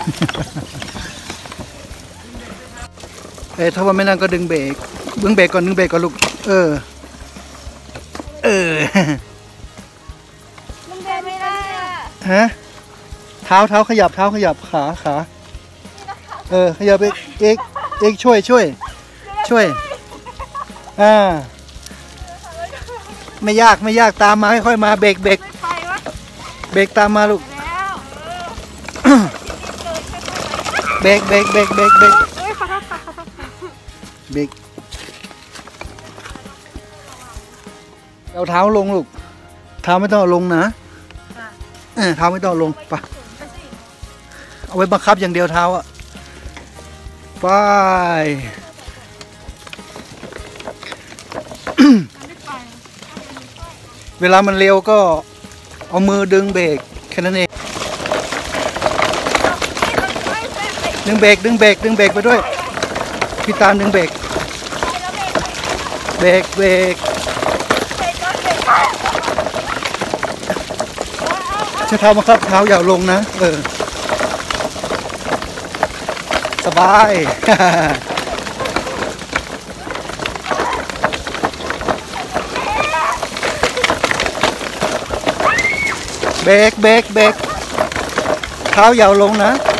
ถ้าว่าไม่นั่งก็ดึงเบรกดึงเบรกก่อนลูกดึงเบรกไม่ได้ฮะเท้าขยับขาขยับเอกช่วยไม่ยากตามมาค่อยๆมาเบรกตามมาลูกเบรกเอาเท้าลงลูกเท้าไม่ต้องเอาลงนะเท้าไม่ต้องเอาลงไปเอาไว้บังคับอย่างเดียวเท้าอะไป เวลามันเร็วก็เอามือดึงเบรกแค่นั้นเองดึงเบรกไปด้วยพี่ตาลดึงเบรกใช้เท้ามาครับเท้าอย่าลงนะสบายเบรกเท้าอย่าลงนะ